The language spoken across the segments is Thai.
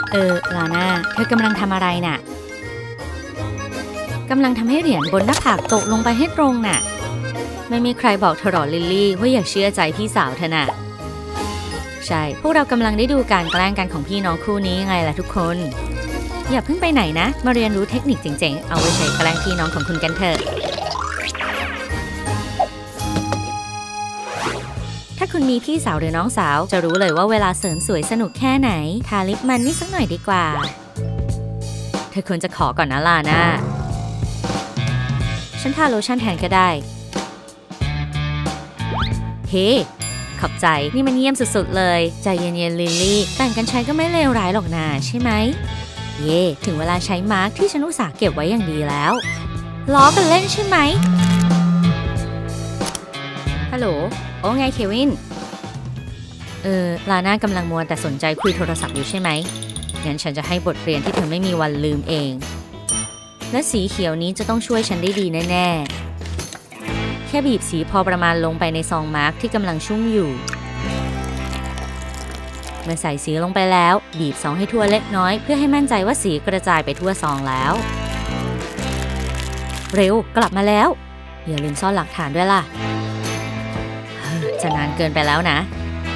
ลาน่าเธอกำลังทำอะไรน่ะกำลังทำให้เหรียญบนหน้าผากตกลงไปให้ตรงน่ะไม่มีใครบอกเธอหรอลิลลี่ว่าอย่าเชื่อใจพี่สาวเธอน่ะใช่พวกเรากำลังได้ดูการแกล้งกันของพี่น้องคู่นี้ไงล่ะทุกคนอย่าเพิ่งไปไหนนะมาเรียนรู้เทคนิคเจ๋งๆเอาไว้ใช้แกล้งพี่น้องของคุณกันเถอะถ้าคุณมีพี่สาวหรือน้องสาวจะรู้เลยว่าเวลาเสริมสวยสนุกแค่ไหนทาลิปมันนี่สักหน่อยดีกว่าเธอควรจะขอก่อนนะลาน่าฉันทาโลชั่นแทนก็ได้เฮ้ขอบใจนี่มันเยี่ยมสุดๆเลยใจเย็นๆลิลลี่แต่งกันใช้ก็ไม่เลวร้ายหรอกนะใช่ไหมเย่ถึงเวลาใช้มาร์กที่ฉันอุตส่าห์เก็บไว้อย่างดีแล้วล้อกันเล่นใช่ไหมฮัลโหลโอ้ไงเควินลาน่ากำลังมัวแต่สนใจคุยโทรศัพท์อยู่ใช่ไหมงั้นฉันจะให้บทเรียนที่เธอไม่มีวันลืมเองและสีเขียวนี้จะต้องช่วยฉันได้ดีแน่ๆแค่บีบสีพอประมาณลงไปในซองมาร์กที่กำลังชุ่มอยู่เมื่อใส่สีลงไปแล้วบีบซองให้ทั่วเล็กน้อยเพื่อให้มั่นใจว่าสีกระจายไปทั่วซองแล้วเร็วกลับมาแล้วอย่าลืมซ่อนหลักฐานด้วยล่ะจะนานเกินไปแล้วนะ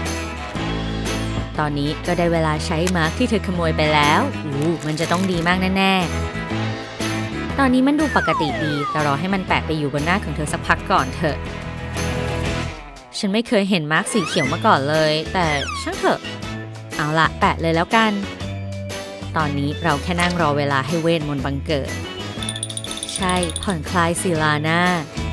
ตอนนี้ก็ได้เวลาใช้มาร์กที่เธอขโมยไปแล้วมันจะต้องดีมากแน่ๆตอนนี้มันดูปกติดีแต่รอให้มันแปะไปอยู่บนหน้าของเธอสักพักก่อนเถอะฉันไม่เคยเห็นมาร์กสีเขียวมาก่อนเลยแต่ช่างเถอะเอาละแปะเลยแล้วกันตอนนี้เราแค่นั่งรอเวลาให้เวทมนต์บังเกิดใช่ผ่อนคลายสิลาน่า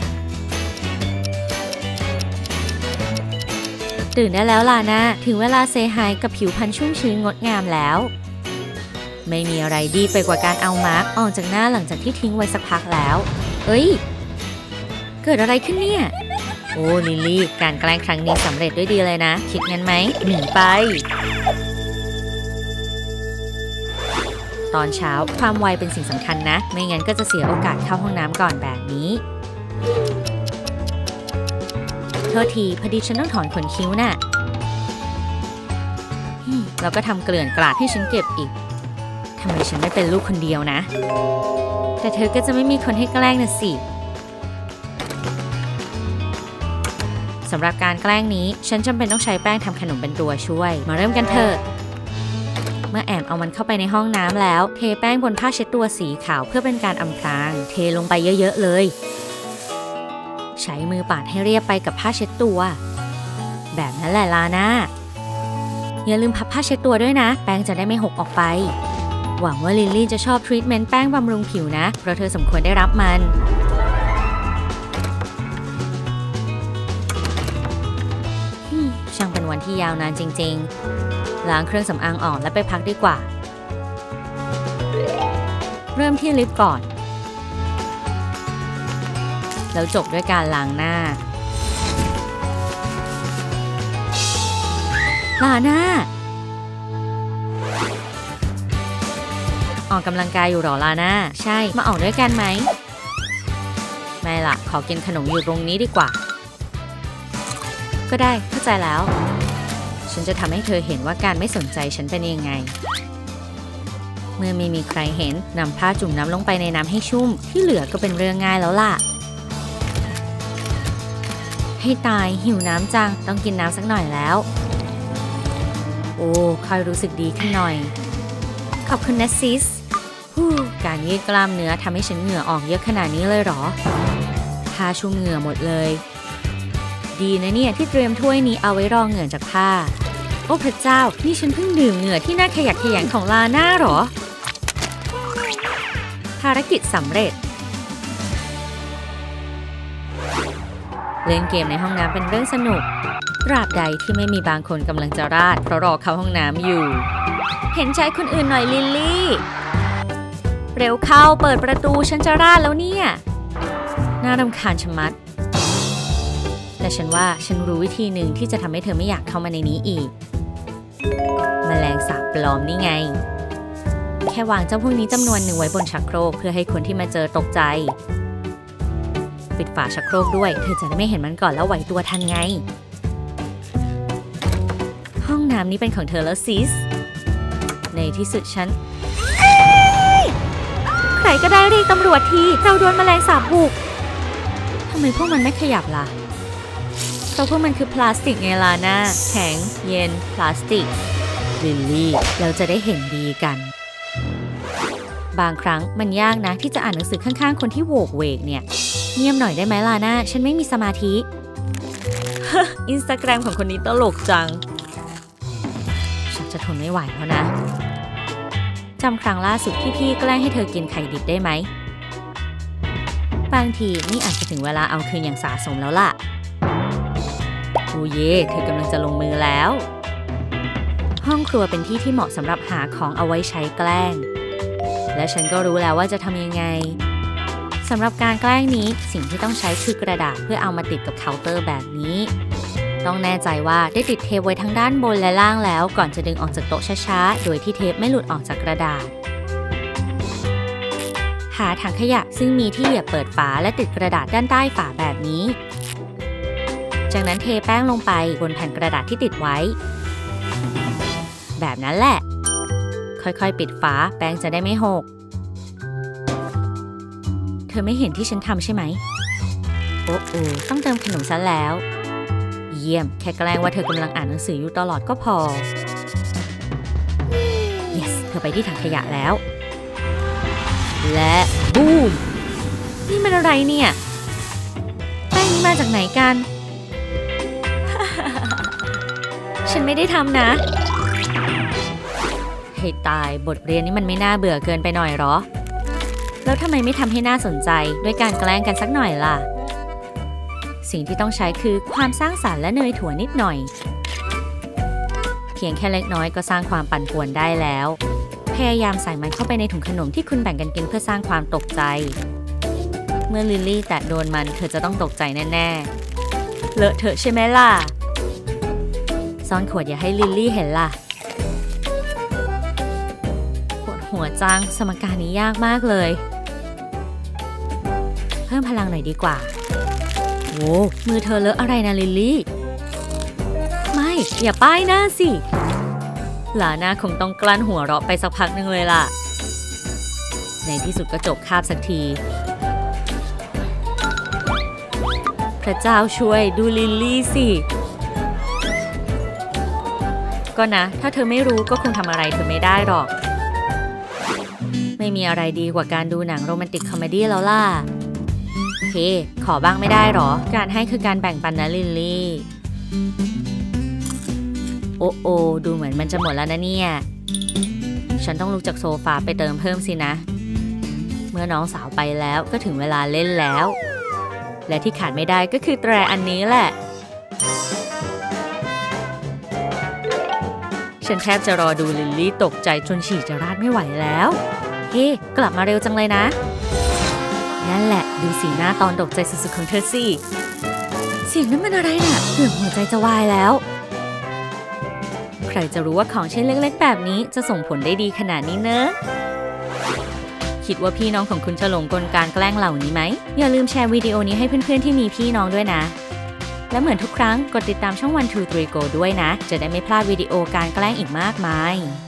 ตื่นได้แล้วลาน่าถึงเวลาเซฮายกับผิวพรรณชุ่มชื้นงดงามแล้วไม่มีอะไรดีไปกว่าการเอามาร์กออกจากหน้าหลังจากที่ทิ้งไว้สักพักแล้วเกิดอะไรขึ้นเนี่ยโอ้ลิลลี่การแกล้งครั้งนี้สำเร็จด้วยดีเลยนะคิดงั้นไหมหนีไปตอนเช้าความไวเป็นสิ่งสำคัญนะไม่งั้นก็จะเสียโอกาสเข้าห้องน้ำก่อนแบบนี้โทษทีพอดีฉันต้องถอนขนคิ้วน่ะแล้วก็ทำเกลื่อนกลาดให้ฉันเก็บอีกทำไมฉันไม่เป็นลูกคนเดียวนะแต่เธอก็จะไม่มีคนให้แกล้งนะสิสำหรับการแกล้งนี้ฉันจำเป็นต้องใช้แป้งทำขนมเป็นตัวช่วยมาเริ่มกันเถอะเมื่อแอมเอามันเข้าไปในห้องน้ำแล้วเทแป้งบนผ้าเช็ดตัวสีขาวเพื่อเป็นการอำพรางเทลงไปเยอะๆเลยใช้มือปาดให้เรียบไปกับผ้าเช็ดตัวแบบนั้นแหละลาน่าอย่าลืมพับผ้าเช็ดตัวด้วยนะแป้งจะได้ไม่หกออกไปหวังว่าลิลลี่จะชอบทรีทเมนต์แป้งบำรุงผิวนะเพราะเธอสมควรได้รับมันช่างเป็นวันที่ยาวนานจริงๆล้างเครื่องสำอางออกและไปพักดีกว่าเริ่มที่ลิปก่อนแล้วจบด้วยการล้างหน้าลาน่าออกกำลังกายอยู่หรอลาน่าใช่มาออกด้วยกันไหมไม่ล่ะขอกินขนมอยู่ตรงนี้ดีกว่าก็ได้เข้าใจแล้วฉันจะทำให้เธอเห็นว่าการไม่สนใจฉันเป็นยังไงเมื่อไม่มีใครเห็นนำผ้าจุ่มน้ำลงไปในน้ำให้ชุ่มที่เหลือก็เป็นเรื่องง่ายแล้วล่ะให้ตายหิวน้ำจังต้องกินน้ำสักหน่อยแล้วโอ้ค่อยรู้สึกดีขึ้นหน่อยขอบคุณนะซิสการยืดกล้ามเนื้อทำให้ฉันเหงื่อออกเยอะขนาดนี้เลยหรอผ้าชุ่มเหงื่อหมดเลยดีนะเนี่ยที่เตรียมถ้วยนี้เอาไว้รองเหงื่อจากผ้าโอ้พระเจ้านี่ฉันเพิ่งดื่มเหงื่อที่น่าขยักขยงของลาน่าหรอภารกิจสำเร็จเล่นเกมในห้องน้ำเป็นเรื่องสนุกตราบใดที่ไม่มีบางคนกำลังจะราดเพราะรอเข้าห้องน้ำอยู่เห็นใจคนอื่นหน่อยลิลลี่เร็วเข้าเปิดประตูฉันจะราดแล้วเนี่ยน่ารำคาญชะมัดแต่ฉันว่าฉันรู้วิธีหนึ่งที่จะทำให้เธอไม่อยากเข้ามาในนี้อีกแมลงสาบปลอมนี่ไงแค่วางเจ้าพวกนี้จำนวนหนึ่งไว้บนชักโครกเพื่อให้คนที่มาเจอตกใจปิดฝาชักโครกด้วยเธอจะได้ไม่เห็นมันก่อนแล้วไหวตัวทันไงห้องน้ำนี้เป็นของเธอแล้วซิสในที่สุดฉันใครก็ได้เรียกตำรวจทีเราโดนแมลงสาบบุกทำไมพวกมันไม่ขยับล่ะเพราะพวกมันคือพลาสติกไงล่ะนะแข็งเย็นพลาสติกลิลลี่เราจะได้เห็นดีกันบางครั้งมันยากนะที่จะอ่านหนังสือข้างๆคนที่โวกเวกเนี่ยเงียบหน่อยได้ไหมล่ะนะฉันไม่มีสมาธิ อินสตาแกรมของคนนี้ตลกจังฉันจะทนไม่ไหวแล้วนะจำครั้งล่าสุดที่พี่แกล้งให้เธอกินไข่ดิบได้ไหมบางทีนี่อาจจะถึงเวลาเอาคืนอย่างสาสมแล้วล่ะโอ้เย่เธอกำลังจะลงมือแล้วห้องครัวเป็นที่ที่เหมาะสำหรับหาของเอาไว้ใช้แกล้งและฉันก็รู้แล้วว่าจะทำยังไงสำหรับการแกล้งนี้สิ่งที่ต้องใช้คือกระดาษเพื่อเอามาติดกับเคาน์เตอร์แบบนี้ต้องแน่ใจว่าได้ติดเทปไว้ทั้งด้านบนและล่างแล้วก่อนจะดึงออกจากโต๊ะช้าๆโดยที่เทปไม่หลุดออกจากกระดาษหาถังขยะซึ่งมีที่เหยียบเปิดฝาและติดกระดาษด้านใต้ฝาแบบนี้จากนั้นเทแป้งลงไปบนแผ่นกระดาษที่ติดไว้แบบนั้นแหละค่อยๆปิดฝาแป้งจะได้ไม่หกเธอไม่เห็นที่ฉันทำใช่ไหมโอ้ต้องเติมขนมซะแล้วเยี่ยมแค่แกล้งว่าเธอกำลังอ่านหนังสืออยู่ตลอดก็พอ yes เธอไปที่ถังขยะแล้วและบูมนี่มันอะไรเนี่ยแป้งนี้มาจากไหนกัน ฉันไม่ได้ทำนะให้ตายบทเรียนนี้มันไม่น่าเบื่อเกินไปหน่อยหรอแล้วทำไมไม่ทำให้น่าสนใจด้วยการแกล้งกันสักหน่อยล่ะสิ่งที่ต้องใช้คือความสร้างสรรค์และเนยถั่วนิดหน่อยเพียงแค่เล็กน้อยก็สร้างความปั่นป่วนได้แล้วพยายามใส่มันเข้าไปในถุงขนมที่คุณแบ่งกันกินเพื่อสร้างความตกใจเมื่อลิลลี่แตะโดนมันเธอจะต้องตกใจแน่ๆเลอะเทอะใช่ไหมล่ะซ่อนขวดอย่าให้ลิลลี่เห็นล่ะปวดหัวจังสมการนี้ยากมากเลยเพิ่มพลังหน่อยดีกว่าโอ้มือเธอเลอะอะไรนะลิลลี่ไม่อย่าป้ายหน้าสิลาน่าคงต้องกลั้นหัวเราะไปสักพักนึงเลยล่ะในที่สุดก็จบคาบสักทีพระเจ้าช่วยดูลิลลี่สิก็นะถ้าเธอไม่รู้ก็คงทำอะไรเธอไม่ได้หรอกไม่มีอะไรดีกว่าการดูหนังโรแมนติกคอมเมดี้แล้วล่ะเฮ้ขอบ้างไม่ได้หรอการให้คือการแบ่งปันนะลิลลี่โอ้ดูเหมือนมันจะหมดแล้วนะเนี่ยฉันต้องลุกจากโซฟาไปเติมเพิ่มสินะเมื่อน้องสาวไปแล้วก็ถึงเวลาเล่นแล้วและที่ขาดไม่ได้ก็คือแตรอันนี้แหละฉันแทบจะรอดูลิลลี่ตกใจจนฉี่จะราดไม่ไหวแล้วเฮ้กลับมาเร็วจังเลยนะนั่นแหละดูสีหน้าตอนตกใจสุดๆของเธอสิเสียงนั้นมันอะไรน่ะเกือบหัวใจจะวายแล้วใครจะรู้ว่าของชิ้นเล็กๆแบบนี้จะส่งผลได้ดีขนาดนี้เนอะคิดว่าพี่น้องของคุณจะหลงกลการแกล้งเหล่านี้ไหมอย่าลืมแชร์วิดีโอนี้ให้เพื่อนๆที่มีพี่น้องด้วยนะและเหมือนทุกครั้งกดติดตามช่อง 1 2 3 Go ด้วยนะจะได้ไม่พลาดวิดีโอการแกล้งอีกมากมาย